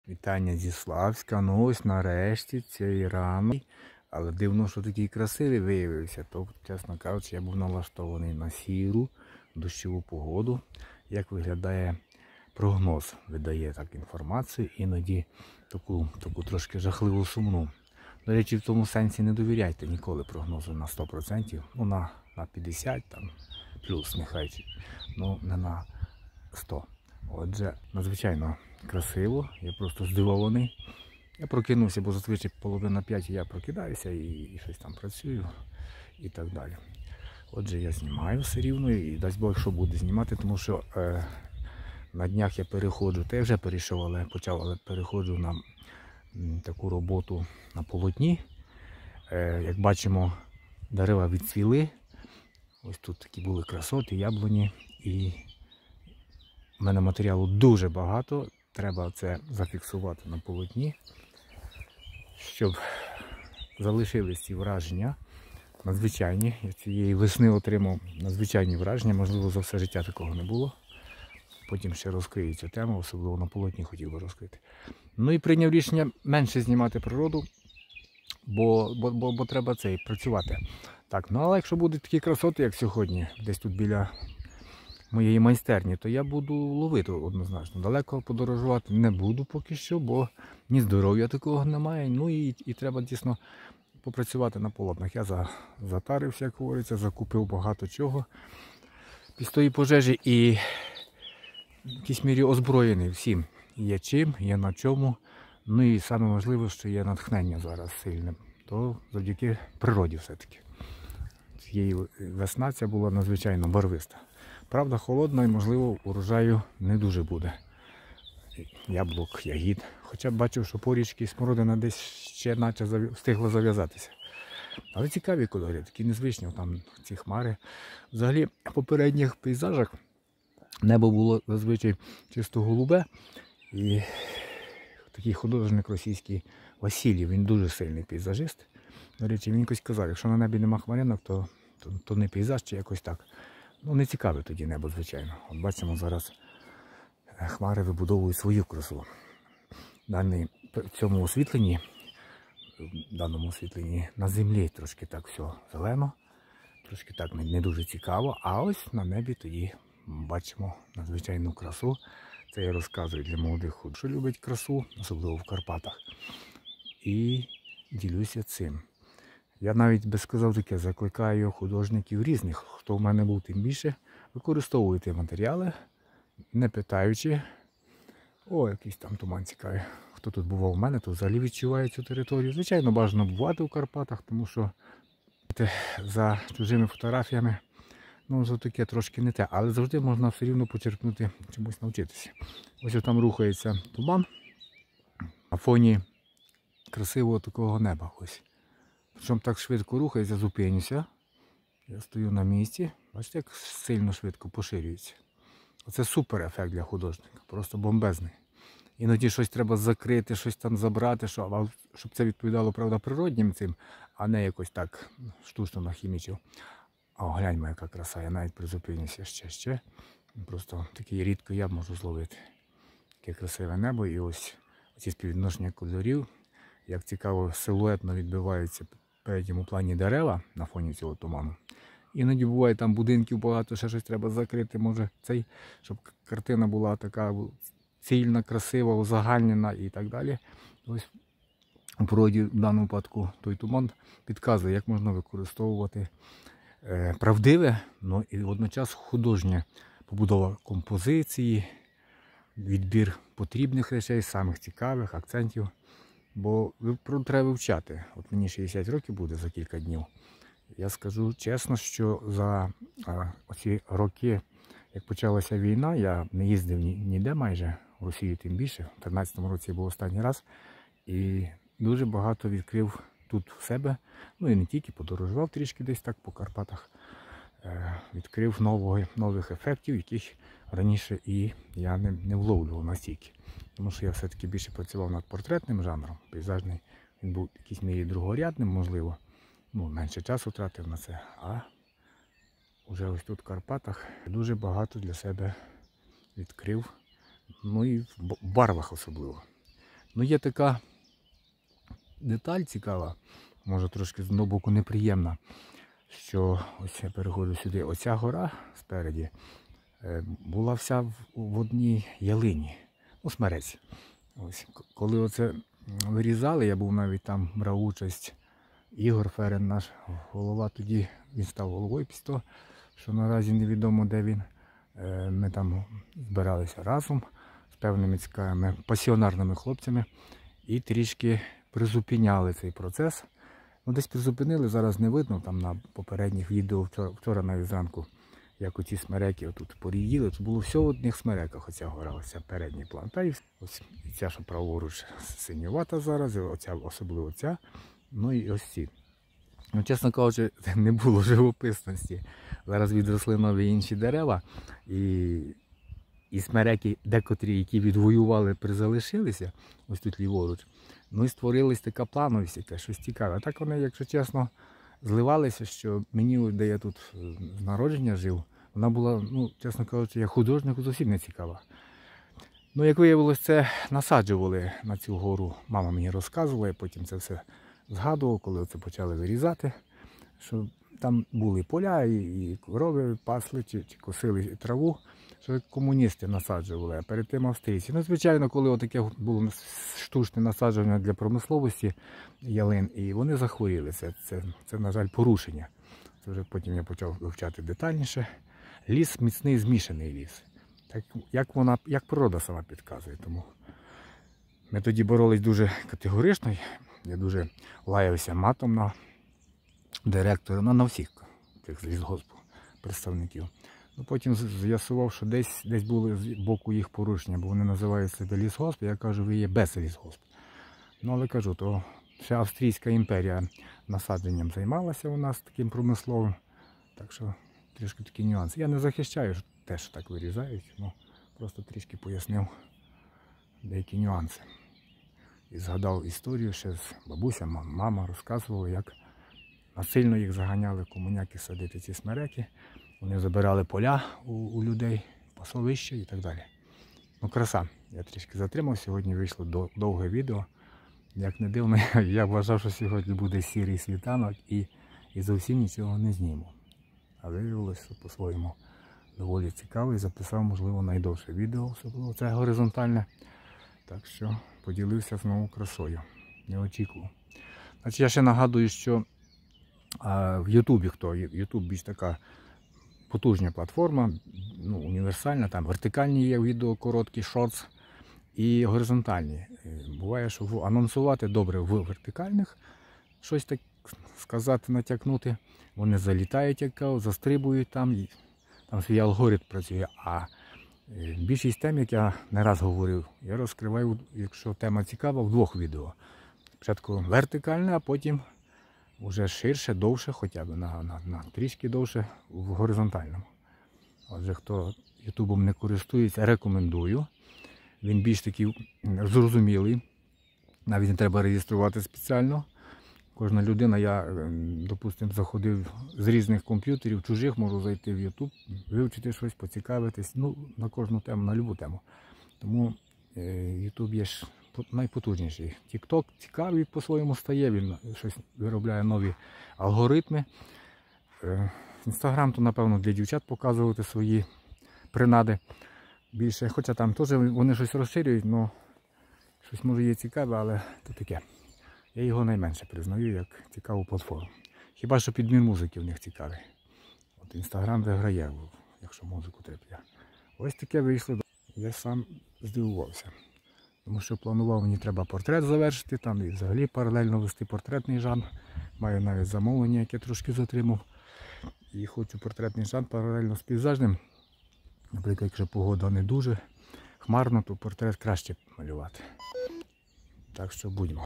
Вітання зі Славська. Ну ось нарешті цей ранок. Але дивно, що такий красивий виявився. То, чесно кажучи, я був налаштований на сіру, дощову погоду. Як виглядає прогноз, видає так інформацію, іноді таку трошки жахливу сумну. До речі, в тому сенсі не довіряйте ніколи прогнозу на 100%, ну на 50 там, плюс нехай, ну не на 100%. Отже, надзвичайно красиво, я просто здивований. Я прокинувся, бо зазвичай 4:30 я прокидаюся і щось там працюю і так далі. Отже, я знімаю все рівно і дасть Бог, що буде знімати, тому що на днях я переходжу, та я вже перейшов, але переходжу на таку роботу на полотні. Як бачимо, дерева відцвіли. Ось тут такі були красоти, яблуні. І в мене матеріалу дуже багато. Треба це зафіксувати на полотні, щоб залишились ці враження надзвичайні. Я цієї весни отримав надзвичайні враження, можливо, за все життя такого не було. Потім ще розкрию цю тему, особливо на полотні хотів би розкрити. Ну і прийняв рішення менше знімати природу, бо треба працювати. Так, ну але якщо будуть такі красоти, як сьогодні, десь тут біля моєї майстерні, то я буду ловити однозначно. Далеко подорожувати не буду поки що, бо ні здоров'я такого немає. Ну і треба дійсно попрацювати на полотнах. Я затарився, як говориться, закупив багато чого під тої пожежі і в якійсь мірі озброєний всім. Є чим, є на чому. Ну і саме важливе, що є натхнення зараз сильне. То завдяки природі все-таки. Цієї весна ця була надзвичайно барвиста. Правда, холодно і, можливо, урожаю не дуже буде. Яблук, ягід. Хоча б бачив, що порічки і смородина десь ще наче встигла зав'язатися. Але цікаві кольори, такі незвичні, там ці хмари. Взагалі, в попередніх пейзажах небо було зазвичай чисто голубе. І такий художник російський Васильєв, він дуже сильний пейзажист. До речі, він якось казав, якщо на небі нема хмаринок, то не пейзаж чи якось так. Ну, не цікаве тоді небо, звичайно. От бачимо, зараз хмари вибудовують свою красу. В цьому освітленні, даному освітленні на землі трошки так все зелено, трошки так не дуже цікаво, а ось на небі тоді бачимо надзвичайну красу. Це я розказую для молодих що любить красу, особливо в Карпатах. І ділюся цим. Я навіть би сказав таке, закликаю художників різних, хто в мене був тим більше, використовуйте матеріали, не питаючи. О, якийсь там туман цікавий. Хто тут бував у мене, то взагалі відчуває цю територію. Звичайно, бажано бувати у Карпатах, тому що за чужими фотографіями, ну, за таке трошки не те. Але завжди можна все рівно почерпнути, чомусь навчитися. Ось там рухається туман на фоні красивого такого неба. Ось. Причому так швидко рухається, зупинюся. Я стою на місці. Бачите, як сильно швидко поширюється. Оце супер ефект для художника, просто бомбезний. Іноді щось треба закрити, щось там забрати, щоб це відповідало, правда, природнім цим, а не якось так штучно нахімічив. О, гляньмо, яка краса, я навіть призупинюся ще. Просто такий рідко я можу зловити. Таке красиве небо і ось ці співвідношення кольорів. Як цікаво, силуетно відбиваються в передньому плані дерева на фоні цього туману. Іноді буває там будинків багато, ще щось треба закрити, може щоб картина була така цільна, красива, узагальнена і так далі. Ось у природі в даному випадку той туман підказує, як можна використовувати правдиве, але і водночас художня побудова композиції, відбір потрібних речей, самих цікавих, акцентів. Бо треба вивчати. От мені 60 років буде за кілька днів. Я скажу чесно, що за оці роки, як почалася війна, я не їздив ніде майже, в Росію тим більше. У 2013 році був останній раз. І дуже багато відкрив тут в себе. Ну і не тільки, подорожував трішки десь так по Карпатах. Відкрив нових ефектів, яких раніше і я не вловлював настільки. Тому що я все-таки більше працював над портретним жанром, пейзажний. Він був в якійсь мірі другорядним, можливо. Ну, менше часу втратив на це. А вже ось тут в Карпатах дуже багато для себе відкрив. Ну і в барвах особливо. Ну є така деталь цікава, може трошки з одного боку неприємна, що ось я переходжу сюди, оця гора спереді була вся в одній ялині, ну смерець. Ось, коли оце вирізали, я був навіть там, брав участь, Ігор Ферен, наш голова, тоді він став головою після того, що наразі невідомо де він. Ми там збиралися разом з певними цікавими пасіонарними хлопцями і трішки призупиняли цей процес. Ну, десь призупинили, зараз не видно, там на попередніх відео, вчора навіть зранку, як оці смереки отут поріїли, тут було все в одних смереках, оця гора, оця передній план. Та і ось ця, що праворуч синювата зараз, оця, особливо ця, ну і ось ці. Ну, чесно кажучи, не було живописності. Зараз відросли нові інші дерева, і смереки, декотрі, які відвоювали, призалишилися, ось тут ліворуч, ну і створилась така плановість, яке щось цікаве. А так вони, якщо чесно, зливалися, що мені, де я тут з народження жив, вона була, ну, чесно кажучи, як художнику зовсім не цікава. Ну, як виявилось, це насаджували на цю гору. Мама мені розказувала, я потім це все згадував, коли це почали вирізати, що там були поля, і корови пасли, чи косили траву, що комуністи насаджували, а перед тим австрійці. Ну, звичайно, коли отаке було штучне насадження для промисловості ялин, і вони захворіли. Це, на жаль, порушення. Це вже потім я почав вивчати детальніше. Ліс міцний, змішаний ліс. Так, як природа сама підказує. Тому ми тоді боролись дуже категорично. Я дуже лаявся матом на директора, на всіх цих з лісгоспу представників. Ну, потім з'ясував, що десь були з боку їх порушення, бо вони називають себе лісгосп, я кажу, ви є без лісгосп. Ну, але кажу, то ще Австрійська імперія насадженням займалася у нас таким промисловим, так що трішки такі нюанси. Я не захищаю те, що так вирізають, ну, просто трішки пояснив деякі нюанси. І згадав історію ще з бабуся, мама розказувала, як насильно їх заганяли комуняки садити ці смереки. Вони забирали поля у людей, пасовища і так далі. Ну, краса. Я трішки затримав, сьогодні вийшло довге відео. Як не дивно, я вважав, що сьогодні буде сірий світанок і зовсім нічого не зніму. А виявилося, що по-своєму доволі цікаво і записав, можливо, найдовше відео, особливо це горизонтальне. Так що поділився знову красою. Не очікував. Значить, я ще нагадую, що в Ютубі, Ютуб більш така потужна платформа, ну, універсальна, там вертикальні є відео, короткі, шортс і горизонтальні. Буває, що анонсувати добре в вертикальних, щось так сказати, натякнути. Вони залітають, як кажуть, застрибують там, і там свій алгоритм працює. А більшість тем, як я не раз говорив, я розкриваю, якщо тема цікава, в двох відео. Спочатку вертикальне, а потім вже ширше, довше, хоча б на трішки довше в горизонтальному. Отже, хто ютубом не користується, рекомендую. Він більш такий зрозумілий. Навіть не треба реєструвати спеціально. Кожна людина, я, допустимо, заходив з різних комп'ютерів, чужих, можу зайти в ютуб, вивчити щось, поцікавитись, ну, на кожну тему, на любу тему. Тому ютуб є ж найпотужніший. Тік-ток цікавий по-своєму стає, він щось виробляє нові алгоритми. Інстаграм, то, напевно, для дівчат показувати свої принади більше. Хоча там теж вони щось розширюють, але щось може є цікаве, але то таке. Я його найменше признаю як цікаву платформу. Хіба що підбір музики в них цікавий. От Інстаграм виграє, якщо музику треба. Ось таке вийшло. Я сам здивувався. Тому що планував, мені треба портрет завершити, там і взагалі паралельно вести портретний жанр. Маю навіть замовлення, яке трошки затримав. І хочу портретний жанр паралельно з пейзажним. Наприклад, якщо погода не дуже хмарно, то портрет краще малювати. Так що будьмо.